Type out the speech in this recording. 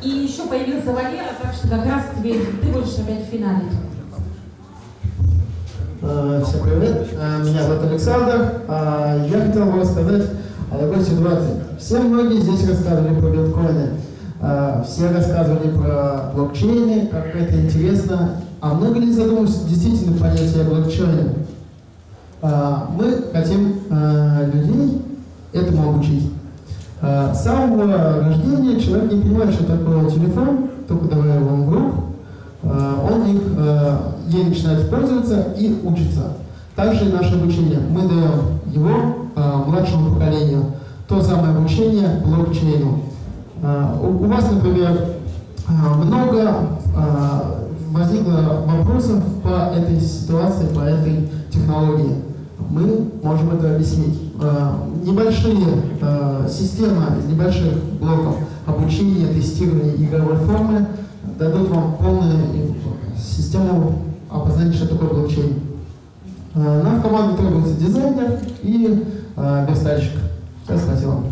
И еще появился Валера, так что как раз ты будешь опять в финале. Всем привет, меня зовут Александр. Я хотел бы рассказать о такой ситуации. Все многие здесь рассказывали про биткоины, все рассказывали про блокчейны, как это интересно. А много ли задумывались действительно понятие блокчейна? Мы хотим людей этому обучить. С самого рождения человек не понимает, что такое телефон, только давая его в руку, он ей начинает пользоваться и учится. Также и наше обучение. Мы даем его младшему поколению. То самое обучение блокчейну. У вас, например, много возникло вопросов по этой ситуации, по этой технологии. Мы можем это объяснить. Небольшие системы из небольших блоков обучения, тестирования игровой формы дадут вам полную систему опознания, что такое блокчейн. Нам в команду требуется дизайнер и верстальщик. Все, спасибо.